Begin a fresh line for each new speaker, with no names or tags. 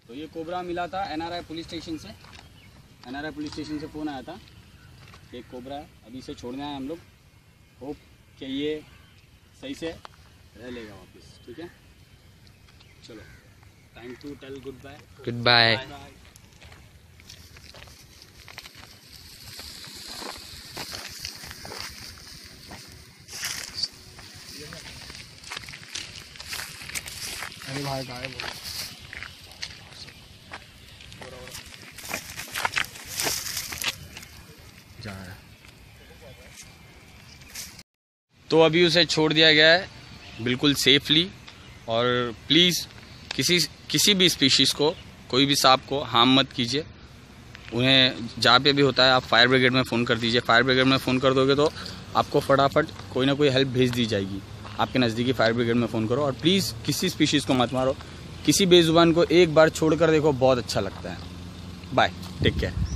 तो ये कोबरा मिला था NRI पुलिस स्टेशन से। NRI पुलिस स्टेशन से फ़ोन आया था कि एक कोबरा है, अभी इसे छोड़ना है हम लोग। होप कि ये सही से रह लेगा वापस। ठीक है, चलो, time to tell goodbye.
Goodbye.
अरे भाई गायब हो
जा रहा है। तो अभी उसे छोड़ दिया गया है बिल्कुल सेफली। और प्लीज़ किसी भी स्पीशीज़ को, कोई भी सांप को हार्म मत कीजिए। उन्हें जहाँ पे भी होता है आप फायर ब्रिगेड में फ़ोन कर दीजिए। फायर ब्रिगेड में फ़ोन कर दोगे तो आपको फटाफट कोई ना कोई हेल्प भेज दी जाएगी। आपके नज़दीकी फायर ब्रिगेड में फ़ोन करो। और प्लीज़ किसी स्पीशीज़ को मत मारो। किसी बेजुबान को एक बार छोड़ कर देखो, बहुत अच्छा लगता है। Bye, take care.